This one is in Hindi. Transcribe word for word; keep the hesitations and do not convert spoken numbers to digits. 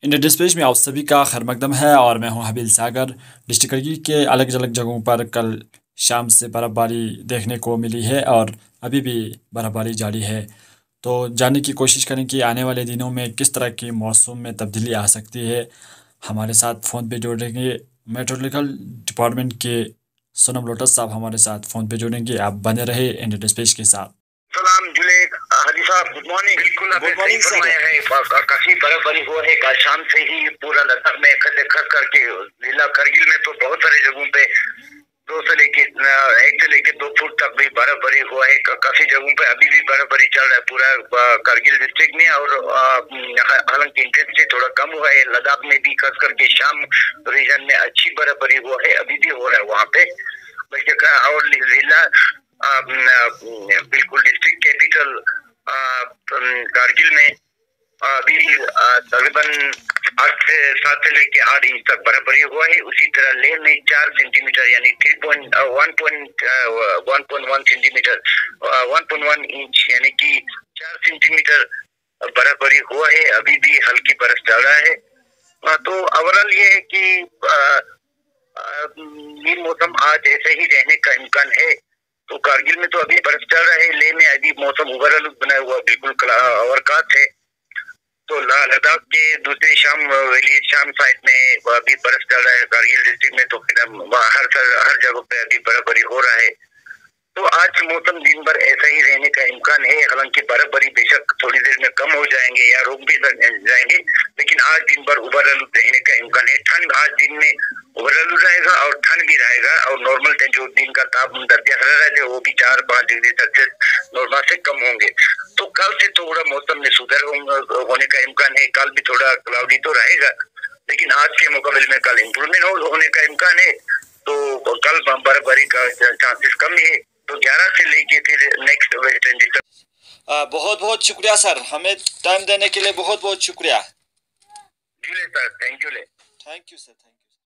इंडियन डिस्प्लेस में आप सभी का खैर मकदम है और मैं हूं हबील सागर। डिस्ट्रिक्ट करगिल के अलग अलग जगहों पर कल शाम से बर्फ़बारी देखने को मिली है और अभी भी बर्फ़बारी जारी है। तो जानने की कोशिश करें कि आने वाले दिनों में किस तरह की मौसम में तब्दीली आ सकती है। हमारे साथ फ़ोन पे जुड़ेंगे मेट्रोलॉजिकल डिपार्टमेंट के सोनम लोटस साहब हमारे साथ फ़ोन पे जुड़ेंगे। आप बने रहे इंडियन डिस्प्लेस के साथ। सलाम जुले हाजी साहब, गुड मॉर्निंग। बिल्कुल आपने सही फरमाया है। काफी बर्फबारी हुआ है कल शाम से ही पूरा लद्दाख में, खास करके जिला करगिल में तो बहुत सारे जगहों पे दो से लेके एक से लेके दो फुट तक भी बर्फबारी हुआ है। काफी जगहों पे अभी भी बर्फबारी चल रहा है पूरा करगिल डिस्ट्रिक्ट में, और हालांकि इंटेंसिटी थोड़ा कम हुआ है। लद्दाख में भी खास करके शाम रीजन में अच्छी बर्फबारी हुआ है, अभी भी हो रहा है वहाँ पे। और जिला बिल्कुल डिस्ट्रिक्ट कैपिटल कारगिल में अभी तकरीबन आठ से सात से लेके आठ इंच तक बर्फबारी हुआ है। उसी तरह लेह में चार सेंटीमीटर यानी three point one point one point one centimetre one point one inch यानी कि चार सेंटीमीटर बर्फबारी हुआ है। अभी भी हल्की बर्फ चल रहा है। तो ओवरऑल ये है कि ये मौसम आज ऐसे ही रहने का इम्कान है। तो कारगिल में तो अभी बर्फ चल रहा है, लेह में अभी मौसम ओवरऑल बना हुआ बिल्कुल अवकाश है। तो लद्दाख के दूसरी शाम वैली शाम साइड में अभी बर्फ चल रहा है। कारगिल डिस्ट्रिक्ट में तो हर हर जगह पे अभी बर्फबारी हो रहा है। तो आज मौसम दिन भर ऐसा ही रहने का इम्कान है। हालांकि बर्फबारी बेशक थोड़ी देर में कम हो जाएंगे या रुक भी जाएंगे, लेकिन आज दिन भर ओवरऑल रहने का इम्कान है। ठंड आज दिन में ओवरऑल रहेगा और ठंड भी रहेगा, और नॉर्मल जो दिन का तापमान दर्जा हरारत है वो भी चार पाँच डिग्री सेल्सियस नॉर्मल से कम होंगे। तो कल से थोड़ा मौसम में सुधार होने का इम्कान है। कल भी थोड़ा क्लाउडी तो रहेगा, लेकिन आज के मुकाबले में कल इम्प्रूवमेंट होने का इम्कान है। तो कल बर्फबारी का चांसेस कम है। तो ग्यारह से लेके फिर नेक्स्ट वेस्ट इंडीज तक। बहुत बहुत शुक्रिया सर, हमें टाइम देने के लिए बहुत बहुत शुक्रिया। जी sir, thank you. Thank you sir, thank you.